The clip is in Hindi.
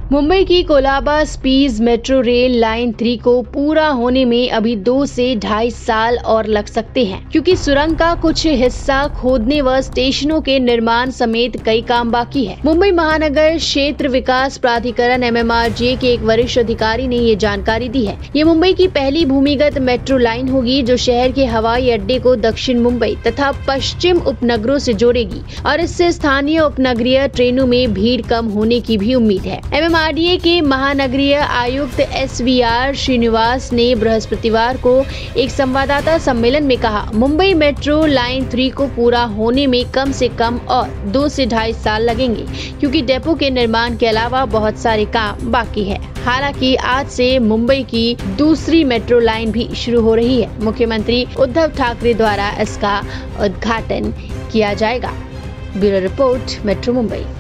मुंबई की Colaba speed metro rail line 3 को पूरा होने में अभी 2 से 2.5 साल और लग सकते हैं, क्योंकि सुरंग का कुछ हिस्सा खोदने व स्टेशनों के निर्माण समेत कई काम बाकी है। मुंबई महानगर क्षेत्र विकास प्राधिकरण MMRDA के एक वरिष्ठ अधिकारी ने ये जानकारी दी है। ये मुंबई की पहली भूमिगत मेट्रो लाइन होगी जो शहर के हवाई अड्डे को दक्षिण मुंबई तथा पश्चिम उपनगरों से जोड़ेगी और इससे स्थानीय उपनगरीय ट्रेनों में भीड़ कम होने की भी उम्मीद है। MMRDA के महानगरीय आयुक्त SVR श्रीनिवास ने बृहस्पतिवार को एक संवाददाता सम्मेलन में कहा, मुंबई मेट्रो लाइन 3 को पूरा होने में कम से कम और 2 से 2.5 साल लगेंगे, क्योंकि डिपो के निर्माण के अलावा बहुत सारे काम बाकी है। हालांकि आज से मुंबई की दूसरी मेट्रो लाइन भी शुरू हो रही है। मुख्यमंत्री उद्धव ठाकरे द्वारा इसका उद्घाटन किया जाएगा। Bureau report, metro Mumbai.